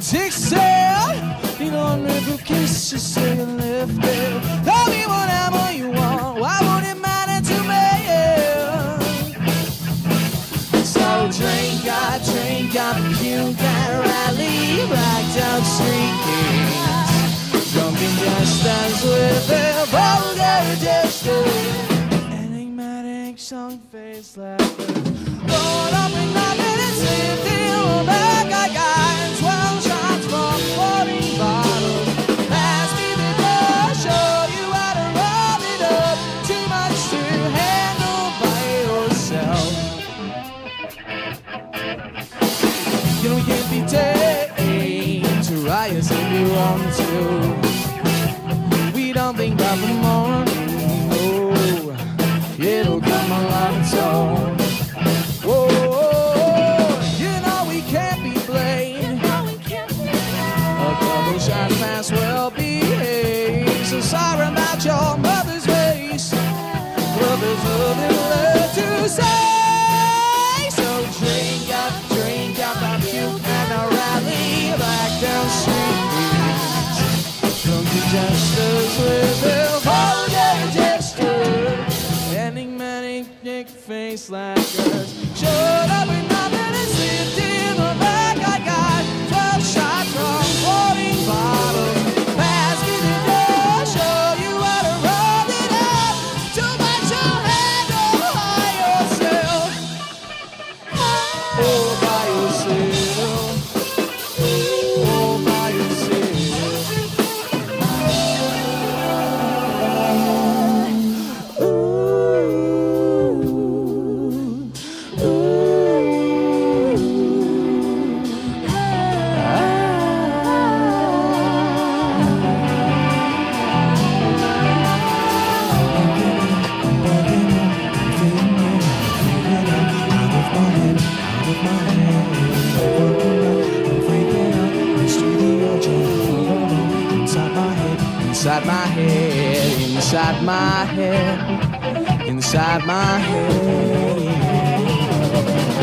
Dixie, you don't never kiss you, say you left it. Tell me whatever you want, why would it matter to me? So drink, I puke, I rally, blacked out street kings, drunken just as with a vulgar gesture, enigmatic song face like rolled up in nothing and slipped in the back. I got 12 shots from 40 bottles. Pass me the door, show you how to roll it up. Too much to handle by yourself. You know you can't be tamed to riots if you want to. We don't think about the morning, no. It'll come along its own. Whoa, you know we can't be blamed. A couple shots past well behaved. So sorry about your mother's race, but there's nothing left to say. So drink up, I puke and I rally back down street. Drunken jesters with their vulgar gesture, enigmatic Nick face like us. Shut up and nothing and slipped in the back. I got 12 shots from 40 bottles. Pass me the door, show you how to roll it up. Too much to handle by yourself. Oh, by yourself. Oh, by yourself. Inside my head, inside my head, inside my head.